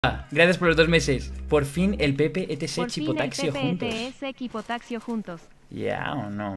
Gracias por los 2 meses. Por fin el Pepe ETS Por fin Chipotaxio el Pepe juntos. ETS Chipotaxio juntos. Ya o no.